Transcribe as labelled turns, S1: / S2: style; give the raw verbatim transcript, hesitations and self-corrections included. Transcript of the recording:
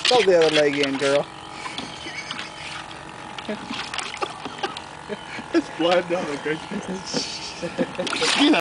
S1: Throw the other leg in, girl.
S2: It's blood down the